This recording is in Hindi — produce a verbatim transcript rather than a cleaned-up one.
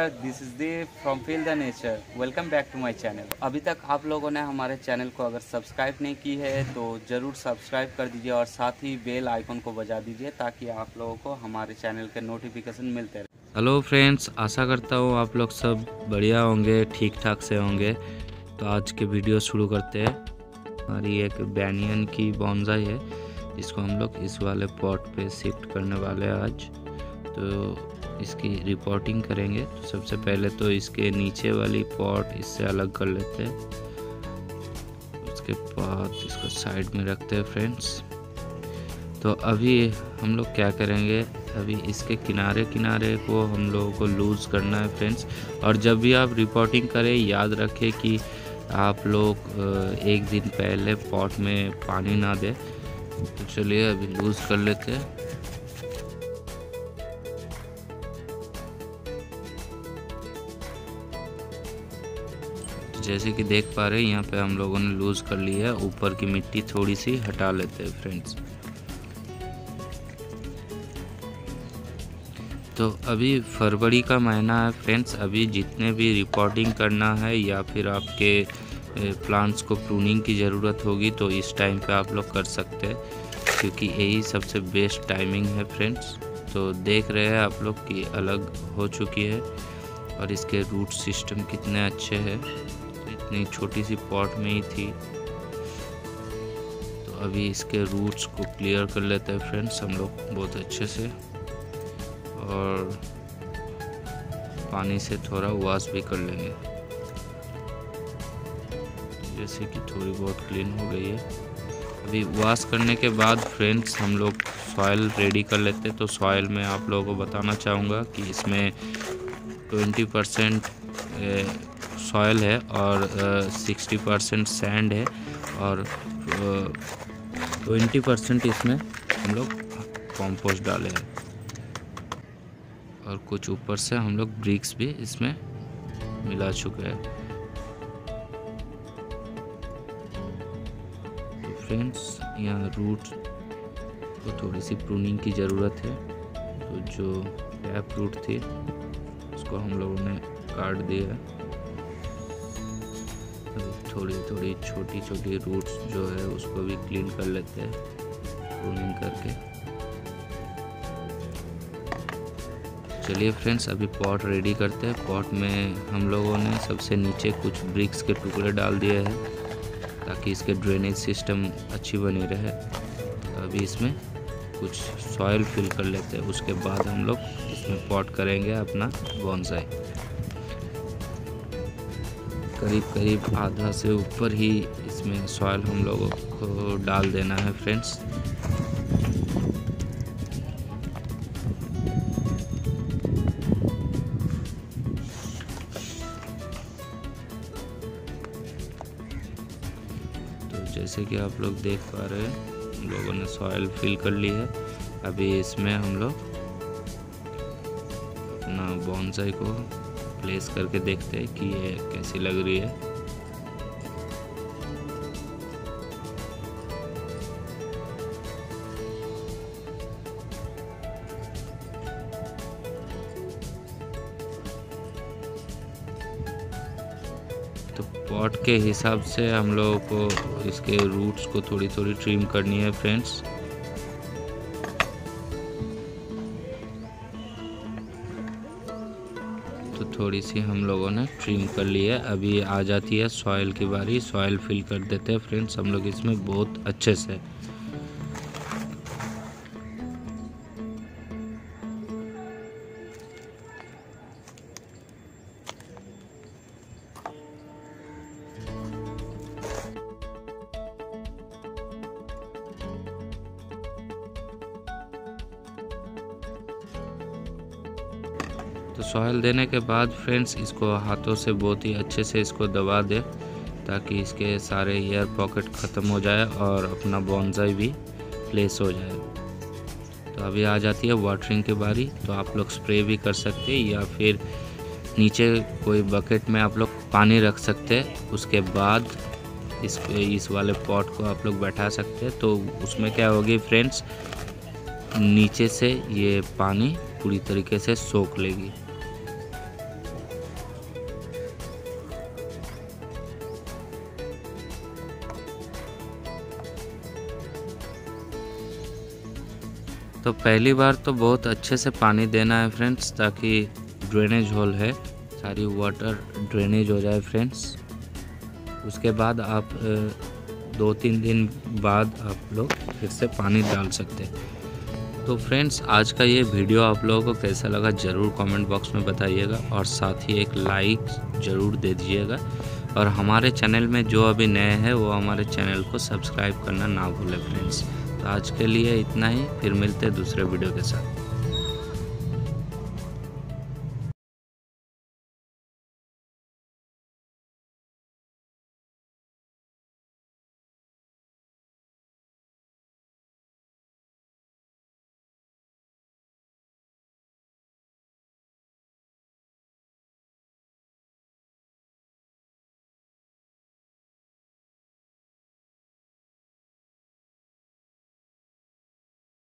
This is the from feel the nature. Welcome back to my channel. अभी तक आप लोगों ने हमारे चैनल को अगर सब्सक्राइब नहीं की है तो ज़रूर सब्सक्राइब कर दीजिए और साथ ही बेल आइकन को बजा दीजिए ताकि आप लोगों को हमारे चैनल के नोटिफिकेशन मिलते रहे। हेलो फ्रेंड्स, आशा करता हूँ आप लोग सब बढ़िया होंगे, ठीक ठाक से होंगे। तो आज के वीडियो शुरू करते हैं। हमारी एक बैनियन की बॉन्साई है जिसको हम लोग इस वाले पॉट पे शिफ्ट करने वाले हैं आज। तो इसकी रिपोर्टिंग करेंगे। तो सबसे पहले तो इसके नीचे वाली पॉट इससे अलग कर लेते हैं, उसके बाद इसको साइड में रखते हैं फ्रेंड्स। तो अभी हम लोग क्या करेंगे, अभी इसके किनारे किनारे को हम लोगों को लूज़ करना है फ्रेंड्स। और जब भी आप रिपोर्टिंग करें याद रखें कि आप लोग एक दिन पहले पॉट में पानी ना दें। तो चलिए अभी लूज़ कर लेते हैं। जैसे कि देख पा रहे हैं यहाँ पे हम लोगों ने लूज़ कर ली है। ऊपर की मिट्टी थोड़ी सी हटा लेते हैं फ्रेंड्स। तो अभी फरवरी का महीना है फ्रेंड्स। अभी जितने भी रिपोर्टिंग करना है या फिर आपके प्लांट्स को प्रूनिंग की ज़रूरत होगी तो इस टाइम पे आप लोग कर सकते हैं, क्योंकि यही सबसे बेस्ट टाइमिंग है फ्रेंड्स। तो देख रहे हैं आप लोग कि अलग हो चुकी है और इसके रूट सिस्टम कितने अच्छे हैं। इतनी छोटी सी पॉट में ही थी। तो अभी इसके रूट्स को क्लियर कर लेते हैं फ्रेंड्स हम लोग बहुत अच्छे से, और पानी से थोड़ा वॉश भी कर लेंगे। जैसे कि थोड़ी बहुत क्लीन हो गई है। अभी वॉश करने के बाद फ्रेंड्स हम लोग सॉइल रेडी कर लेते हैं। तो सॉइल में आप लोगों को बताना चाहूँगा कि इसमें ट्वेंटी परसेंट सॉइल है और सिक्सटी परसेंट सैंड है और ट्वेंटी परसेंट इसमें हम लोग कंपोस्ट डाले हैं, और कुछ ऊपर से हम लोग ब्रिक्स भी इसमें मिला चुके हैं। तो फ्रेंड्स यहाँ रूट को थोड़ी सी प्रूनिंग की ज़रूरत है। तो जो टैप रूट थी उसको हम लोगों ने काट दिया है। थोड़ी थोड़ी छोटी छोटी रूट्स जो है उसको भी क्लीन कर लेते हैं प्रूनिंग करके। चलिए फ्रेंड्स अभी पॉट रेडी करते हैं। पॉट में हम लोगों ने सबसे नीचे कुछ ब्रिक्स के टुकड़े डाल दिए हैं ताकि इसके ड्रेनेज सिस्टम अच्छी बनी रहे। तो अभी इसमें कुछ सॉइल फिल कर लेते हैं, उसके बाद हम लोग इसमें पॉट करेंगे अपना बॉन्साई। करीब करीब आधा से ऊपर ही इसमें सॉइल हम लोगों को डाल देना है फ्रेंड्स। तो जैसे कि आप लोग देख पा रहे हैं हम लोगों ने सॉइल फिल कर ली है। अभी इसमें हम लोग अपना बॉन्साई को प्लेस करके देखते हैं कि ये कैसी लग रही है। तो पॉट के हिसाब से हम लोगों को इसके रूट्स को थोड़ी थोड़ी ट्रिम करनी है फ्रेंड्स। तो थोड़ी सी हम लोगों ने ट्रिम कर ली है। अभी आ जाती है सॉइल की बारी। सॉइल फिल कर देते हैं फ्रेंड्स हम लोग इसमें बहुत अच्छे से। तो सॉइल देने के बाद फ्रेंड्स इसको हाथों से बहुत ही अच्छे से इसको दबा दें ताकि इसके सारे एयर पॉकेट ख़त्म हो जाए और अपना बॉन्साई भी प्लेस हो जाए। तो अभी आ जाती है वाटरिंग की बारी। तो आप लोग स्प्रे भी कर सकते हैं या फिर नीचे कोई बकेट में आप लोग पानी रख सकते हैं। उसके बाद इस इस वाले पॉट को आप लोग बैठा सकते हैं। तो उसमें क्या होगी फ्रेंड्स, नीचे से ये पानी पूरी तरीके से सोख लेगी। तो पहली बार तो बहुत अच्छे से पानी देना है फ्रेंड्स, ताकि ड्रेनेज होल है सारी वाटर ड्रेनेज हो जाए फ्रेंड्स। उसके बाद आप दो तीन दिन बाद आप लोग फिर से पानी डाल सकते हैं। तो फ्रेंड्स आज का ये वीडियो आप लोगों को कैसा लगा ज़रूर कमेंट बॉक्स में बताइएगा, और साथ ही एक लाइक ज़रूर दे दीजिएगा। और हमारे चैनल में जो अभी नए हैं वो हमारे चैनल को सब्सक्राइब करना ना भूलें फ्रेंड्स। तो आज के लिए इतना ही, फिर मिलते हैं दूसरे वीडियो के साथ।